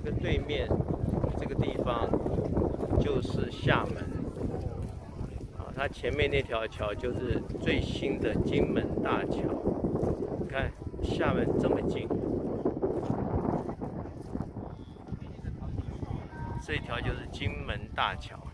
个对面这个地方就是厦门啊，它前面那条桥就是最新的金门大桥。你看厦门这么近，这条就是金门大桥。